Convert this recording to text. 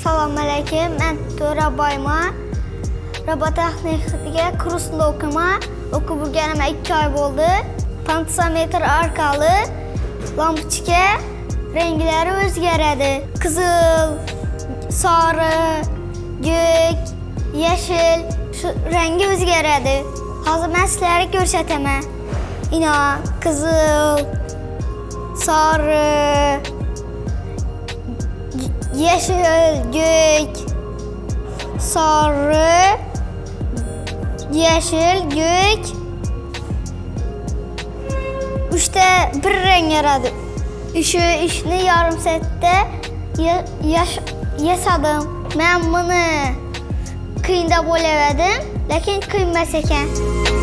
Assalamualaikum, mən Dora Bayma. Robotexnika kursunda okub gəlmə 2 ay oldu. Pentametr arkalı lampochka rəngləri özgərədi. Qızıl, sarı, gök, yeşil şu rəngi özgərədi. Hazır mən sizlərə göstərmə. İna, qızıl, sarı, yeşil, gök, sarı, yeşil, gök. Üçte bir renk yaradı. İşini yarım saatdə yasadım. Mən bunu qıyında boyadım, lakin qıyılmaz ekan.